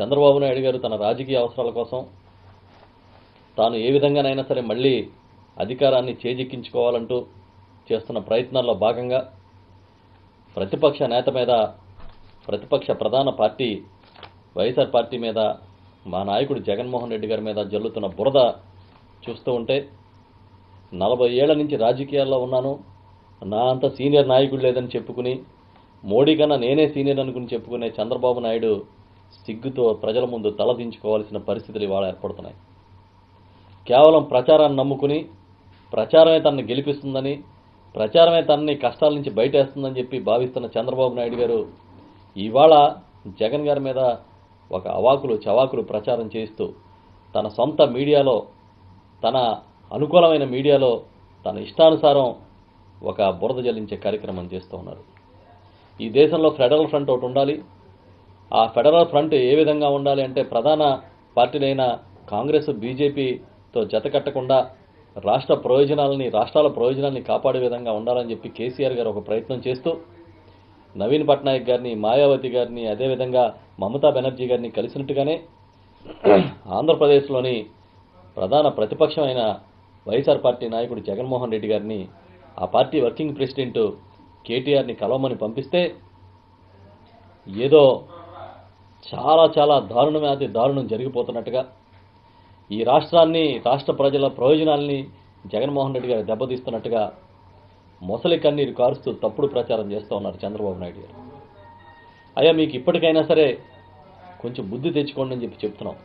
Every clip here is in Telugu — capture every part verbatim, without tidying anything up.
చంద్రబాబు నాయుడు గారు తన రాజకీయ అవసరాల కోసం తాను ఏ విధంగానైనా సరే మళ్ళీ అధికారాన్ని చేజిక్కించుకోవాలంటూ చేస్తున్న ప్రయత్నాల్లో భాగంగా ప్రతిపక్ష నేత మీద, ప్రతిపక్ష ప్రధాన పార్టీ వైఎస్ఆర్ పార్టీ మీద, మా నాయకుడు జగన్మోహన్ రెడ్డి గారి మీద జల్లుతున్న బురద చూస్తూ ఉంటే, నలభై ఏళ్ల నుంచి రాజకీయాల్లో ఉన్నాను, నా అంత సీనియర్ నాయకుడు లేదని చెప్పుకుని, మోడీ కన్నా నేనే సీనియర్ అనుకుని చెప్పుకునే చంద్రబాబు నాయుడు సిగ్గుతో ప్రజల ముందు తలదించుకోవాల్సిన పరిస్థితులు ఇవాళ ఏర్పడుతున్నాయి. కేవలం ప్రచారాన్ని నమ్ముకుని, ప్రచారమే తనని గెలిపిస్తుందని, ప్రచారమే తనని కష్టాల నుంచి బయటేస్తుందని చెప్పి భావిస్తున్న చంద్రబాబు నాయుడు గారు ఇవాళ జగన్ గారి మీద ఒక అవాకులు చవాకులు ప్రచారం చేస్తూ తన సొంత మీడియాలో, తన అనుకూలమైన మీడియాలో తన ఇష్టానుసారం ఒక బురద జల్లించే కార్యక్రమం చేస్తూ ఉన్నారు. ఈ దేశంలో ఫెడరల్ ఫ్రంట్ ఒకటి ఉండాలి. ఆ ఫెడరల్ ఫ్రంట్ ఏ విధంగా ఉండాలి అంటే, ప్రధాన పార్టీలైన కాంగ్రెస్, బీజేపీతో జతకట్టకుండా రాష్ట్ర ప్రయోజనాలని, రాష్ట్రాల ప్రయోజనాలని కాపాడే విధంగా ఉండాలని చెప్పి కేసీఆర్ గారు ఒక ప్రయత్నం చేస్తూ నవీన్ పట్నాయక్ గారిని, మాయావతి గారిని, అదేవిధంగా మమతా బెనర్జీ గారిని కలిసినట్టుగానే ఆంధ్రప్రదేశ్లోని ప్రధాన ప్రతిపక్షమైన వైఎస్ఆర్ పార్టీ నాయకుడు జగన్మోహన్ రెడ్డి గారిని ఆ పార్టీ వర్కింగ్ ప్రెసిడెంట్ కేటీఆర్ని కలవమని పంపిస్తే ఏదో చాలా చాలా దారుణమే దారుణం జరిగిపోతున్నట్టుగా, ఈ రాష్ట్రాన్ని, రాష్ట్ర ప్రజల ప్రయోజనాల్ని జగన్మోహన్ రెడ్డి గారు దెబ్బతీస్తున్నట్టుగా మొసలి కన్నీరు కారుస్తూ తప్పుడు ప్రచారం చేస్తూ ఉన్నారు చంద్రబాబు నాయుడు గారు. అయ్యా, మీకు ఇప్పటికైనా సరే కొంచెం బుద్ధి తెచ్చుకోండి అని చెప్పి చెప్తున్నాం.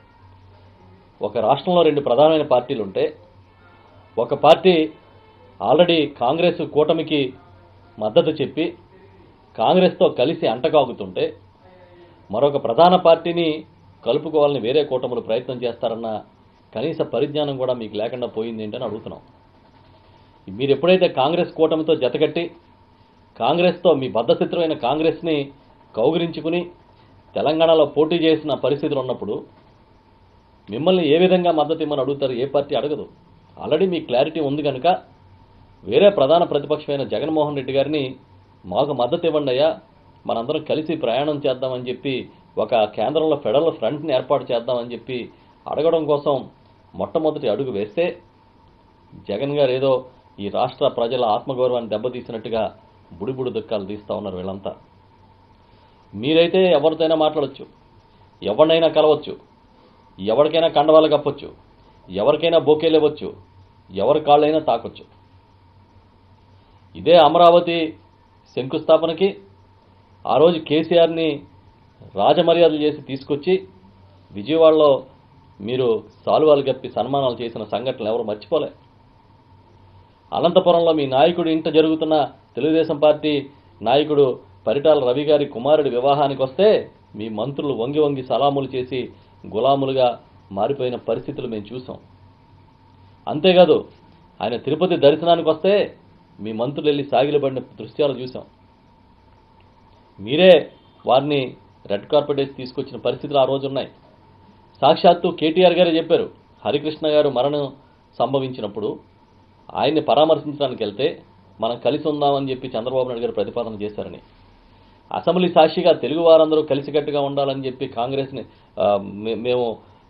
ఒక రాష్ట్రంలో రెండు ప్రధానమైన పార్టీలు ఉంటే, ఒక పార్టీ ఆల్రెడీ కాంగ్రెస్ కూటమికి మద్దతు చెప్పి కాంగ్రెస్తో కలిసి అంటకాగుతుంటే, మరొక ప్రధాన పార్టీని కలుపుకోవాలని వేరే కూటములు ప్రయత్నం చేస్తారన్న కనీస పరిజ్ఞానం కూడా మీకు లేకుండా పోయింది ఏంటని అడుగుతున్నాం. మీరు ఎప్పుడైతే కాంగ్రెస్ కూటమితో జతకట్టి కాంగ్రెస్తో, మీ బద్ధశత్రువైన కాంగ్రెస్ని కౌగిలించుకుని తెలంగాణలో పోటీ చేసిన పరిస్థితులు ఉన్నప్పుడు మిమ్మల్ని ఏ విధంగా మద్దతు ఇమ్మని అడుగుతారు? ఏ పార్టీ అడగదు. ఆల్రెడీ మీకు క్లారిటీ ఉంది కనుక వేరే ప్రధాన ప్రతిపక్షమైన జగన్మోహన్ రెడ్డి గారిని మాకు మద్దతు ఇవ్వండి అయ్యా, మనందరం కలిసి ప్రయాణం చేద్దామని చెప్పి ఒక కేంద్రంలో ఫెడరల్ ఫ్రంట్ని ఏర్పాటు చేద్దామని చెప్పి అడగడం కోసం మొట్టమొదటి అడుగు వేస్తే, జగన్ గారు ఏదో ఈ రాష్ట్ర ప్రజల ఆత్మగౌరవాన్ని దెబ్బతీసినట్టుగా బుడిబుడి దుఃఖాలు తీస్తూ ఉన్నారు వీళ్ళంతా. మీరైతే ఎవరితోనైనా మాట్లాడచ్చు, ఎవరినైనా కలవచ్చు, ఎవరికైనా కండవాళ్ళు కప్పొచ్చు, ఎవరికైనా బొకేలు ఇవ్వచ్చు, ఎవరి కాళ్ళైనా తాకొచ్చు. ఇదే అమరావతి శంకుస్థాపనకి ఆ రోజు కేసీఆర్ని రాజమర్యాదలు చేసి తీసుకొచ్చి విజయవాడలో మీరు సాలువాలు గప్పి సన్మానాలు చేసిన సంఘటనలు ఎవరు మర్చిపోలే. అనంతపురంలో మీ నాయకుడు ఇంట జరుగుతున్న తెలుగుదేశం పార్టీ నాయకుడు పరిటాల రవి గారి కుమారుడి వివాహానికి వస్తే మీ మంత్రులు వంగి వంగి సలాములు చేసి గులాములుగా మారిపోయిన పరిస్థితులు మేము చూసాం. అంతేకాదు, ఆయన తిరుపతి దర్శనానికి వస్తే మీ మంత్రులు వెళ్ళి సాగిలబడిన దృశ్యాలు చూసాం. మీరే వారిని రెడ్ కార్పెట్ వేసి తీసుకొచ్చిన పరిస్థితులు ఆ రోజు ఉన్నాయి. సాక్షాత్తు కేటీఆర్ గారే చెప్పారు, హరికృష్ణ గారు మరణం సంభవించినప్పుడు ఆయన్ని పరామర్శించడానికి వెళ్తే మనం కలిసి ఉందామని చెప్పి చంద్రబాబు నాయుడు గారు ప్రతిపాదన చేశారని. అసెంబ్లీ సాక్షిగా తెలుగు వారందరూ కలిసికట్టుగా ఉండాలని చెప్పి కాంగ్రెస్ని మేము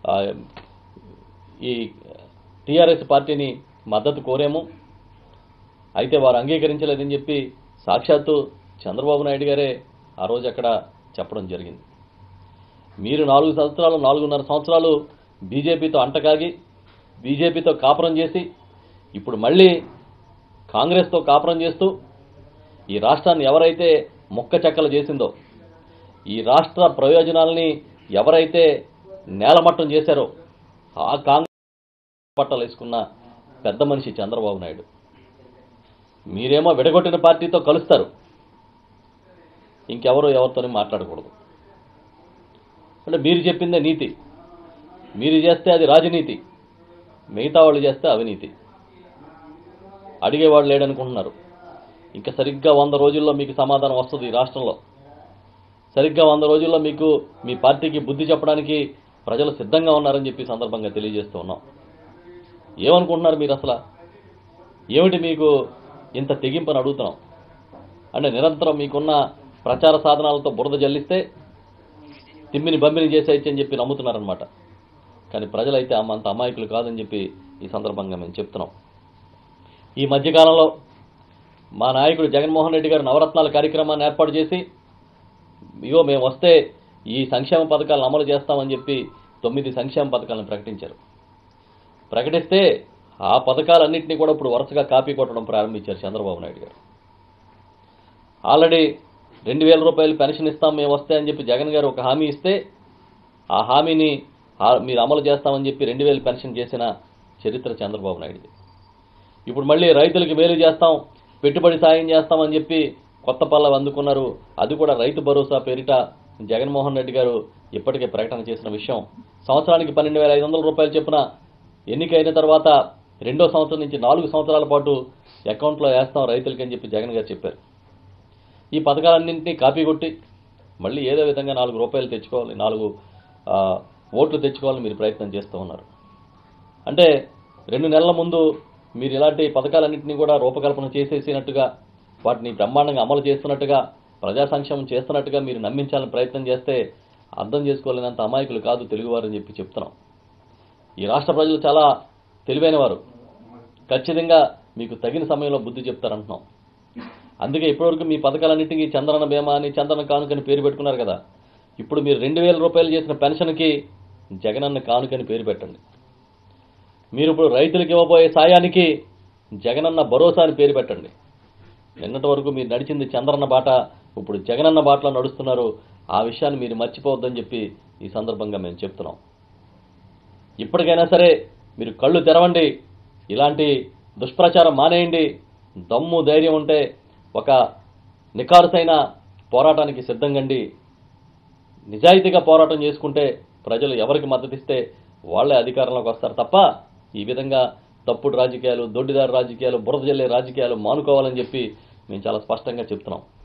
ఈ టీఆర్ఎస్ పార్టీని మద్దతు కోరాము, అయితే వారు అంగీకరించలేదని చెప్పి సాక్షాత్తు చంద్రబాబు నాయుడు గారే ఆ రోజు అక్కడ చెప్పడం జరిగింది. మీరు నాలుగు సంవత్సరాలు నాలుగున్నర సంవత్సరాలు బీజేపీతో అంటకాగి, బీజేపీతో కాపురం చేసి, ఇప్పుడు మళ్ళీ కాంగ్రెస్తో కాపురం చేస్తూ ఈ రాష్ట్రాన్ని ఎవరైతే ముక్క చెక్కలు చేసిందో, ఈ రాష్ట్ర ప్రయోజనాలని ఎవరైతే నేలమట్టం చేశారో ఆ కాంగ్రెస్ పట్టాలు వేసుకున్న పెద్ద మనిషి చంద్రబాబు నాయుడు. మీరేమో విడగొట్టిన పార్టీతో కలుస్తారు, ఇంకెవరు ఎవరితోనే మాట్లాడకూడదు. అంటే మీరు చెప్పిందే నీతి, మీరు చేస్తే అది రాజనీతి, మిగతా వాళ్ళు చేస్తే అవినీతి. అడిగేవాడు లేడనుకుంటున్నారు. ఇంకా సరిగ్గా వంద రోజుల్లో మీకు సమాధానం వస్తుంది. ఈ రాష్ట్రంలో సరిగ్గా వంద రోజుల్లో మీకు మీ పార్టీకి బుద్ధి చెప్పడానికి ప్రజలు సిద్ధంగా ఉన్నారని చెప్పి సందర్భంగా తెలియజేస్తూ ఉన్నాం. ఏమనుకుంటున్నారు మీరు? అసలు ఏమిటి మీకు ఇంత తెగింపని అడుగుతున్నాం. అంటే నిరంతరం మీకున్న ప్రచార సాధనాలతో బురద జల్లిస్తే తిమ్మిని బంబిని చేసేయచ్చు అని చెప్పి నమ్ముతున్నారనమాట. కానీ ప్రజలైతే అంత అమాయకులు కాదని చెప్పి ఈ సందర్భంగా మేము చెప్తున్నాం. ఈ మధ్యకాలంలో మా నాయకుడు జగన్మోహన్ రెడ్డి గారు నవరత్నాల కార్యక్రమాన్ని ఏర్పాటు చేసి ఇగో మేము వస్తే ఈ సంక్షేమ పథకాలను అమలు చేస్తామని చెప్పి తొమ్మిది సంక్షేమ పథకాలను ప్రకటించారు. ప్రకటిస్తే ఆ పథకాలన్నింటినీ కూడా ఇప్పుడు వరుసగా కాపీ కొట్టడం ప్రారంభించారు చంద్రబాబు నాయుడు గారు. ఆల్రెడీ రెండు వేల రూపాయలు పెన్షన్ ఇస్తాం మేము వస్తే అని చెప్పి జగన్ గారు ఒక హామీ ఇస్తే ఆ హామీని మీరు అమలు చేస్తామని చెప్పి రెండు వేలు పెన్షన్ చేసిన చరిత్ర చంద్రబాబు నాయుడుది. ఇప్పుడు మళ్ళీ రైతులకి మేలు చేస్తాం, పెట్టుబడి సాయం చేస్తామని చెప్పి కొత్త పల్లవి అందుకున్నారు. అది కూడా రైతు భరోసా పేరిట జగన్మోహన్ రెడ్డి గారు ఇప్పటికే ప్రకటన చేసిన విషయం. సంవత్సరానికి పన్నెండు వేల ఐదు వందల రూపాయలు చొప్పున ఎన్నికైన తర్వాత రెండో సంవత్సరం నుంచి నాలుగు సంవత్సరాల పాటు అకౌంట్లో వేస్తాం రైతులకి అని చెప్పి జగన్ గారు చెప్పారు. ఈ పథకాలన్నింటినీ కాపీ కొట్టి మళ్ళీ ఏదో విధంగా నాలుగు రూపాయలు తెచ్చుకోవాలి, నాలుగు ఓట్లు తెచ్చుకోవాలని మీరు ప్రయత్నం చేస్తూ ఉన్నారు. అంటే రెండు నెలల ముందు మీరు ఇలాంటి పథకాలన్నింటినీ కూడా రూపకల్పన చేసేసినట్టుగా, వాటిని బ్రహ్మాండంగా అమలు చేస్తున్నట్టుగా, ప్రజా సంక్షేమం చేస్తున్నట్టుగా మీరు నమ్మించాలని ప్రయత్నం చేస్తే అర్థం చేసుకోలేనంత అమాయకులు కాదు తెలుగువారని చెప్పి చెప్తున్నాం. ఈ రాష్ట్ర ప్రజలు చాలా తెలివైన వారు, ఖచ్చితంగా మీకు తగిన సమయంలో బుద్ధి చెప్తారంటున్నాం. అందుకే ఇప్పటివరకు మీ పథకాలన్నింటికీ చంద్రన్న బీమా అని, చంద్రన్న కానుకని పేరు పెట్టుకున్నారు కదా. ఇప్పుడు మీరు రెండు వేల రూపాయలు చేసిన పెన్షన్కి జగనన్న కానుకని పేరు పెట్టండి. మీరు ఇప్పుడు రైతులకు ఇవ్వబోయే సాయానికి జగనన్న భరోసా అని పేరు పెట్టండి. నిన్నటి వరకు మీరు నడిచింది చంద్రన్న బాట, ఇప్పుడు జగనన్న బాటలో నడుస్తున్నారు. ఆ విషయాన్ని మీరు మర్చిపోవద్దని చెప్పి ఈ సందర్భంగా మేము చెప్తున్నాం. ఇప్పటికైనా సరే మీరు కళ్ళు తెరవండి, ఇలాంటి దుష్ప్రచారం మానేయండి. దమ్ము ధైర్యం ఉంటే ఒక నికారుసైన పోరాటానికి సిద్ధంగండి. నిజాయితీగా పోరాటం చేసుకుంటే ప్రజలు ఎవరికి మద్దతిస్తే వాళ్లే అధికారంలోకి వస్తారు తప్ప ఈ విధంగా తప్పుడు రాజకీయాలు, దొడ్డిదారు రాజకీయాలు, బురద జల్లే రాజకీయాలు మానుకోవాలని చెప్పి మేము చాలా స్పష్టంగా చెప్తున్నాం.